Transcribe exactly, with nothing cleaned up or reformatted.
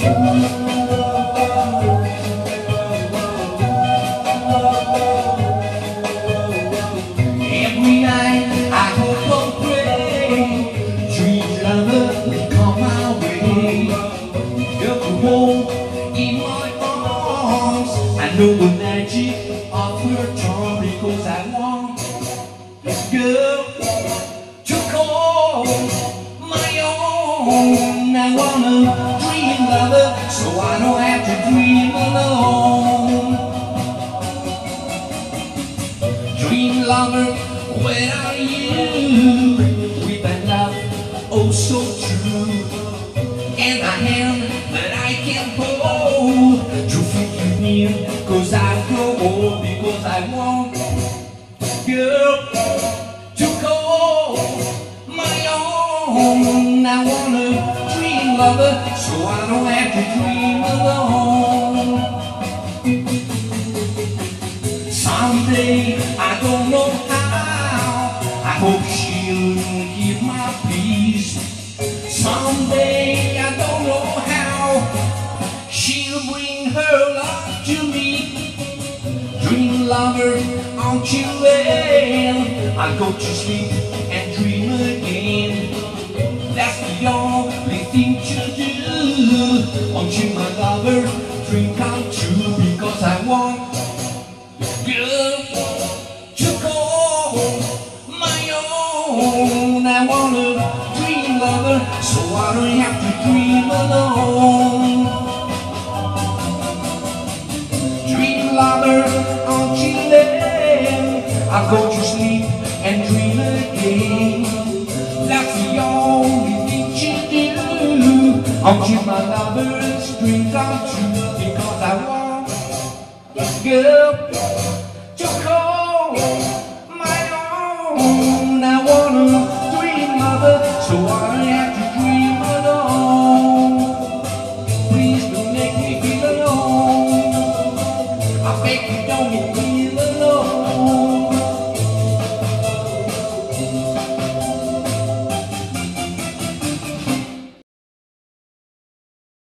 Every night I hope and pray, dream lover will come my way. Girl, come home in my arms. I know the magic of her charm, because I want this girl to call my own. I want a dream lover, so I don't have to dream alone. Dream lover, where are you? With that love, oh so true, and a hand that I can hold to fit you near, cause I grow old. Because I want girl to call my own. I want a dream lover, so I don't have to dream alone. Someday, I don't know how, I hope she'll keep my peace. Someday, I don't know how, she'll bring her love to me. Dream lover, aren't you well? I'll go to sleep and dream again. That's the only thing to do. Won't you, my lover, dream come true? Because I want girl to call my own. I want a dream lover, so I don't have to dream alone. Dream lover, aren't you there? I'll go to sleep and dream again. That's the only thing you do. Aren't you, my lover's dream come true? Because I want a girl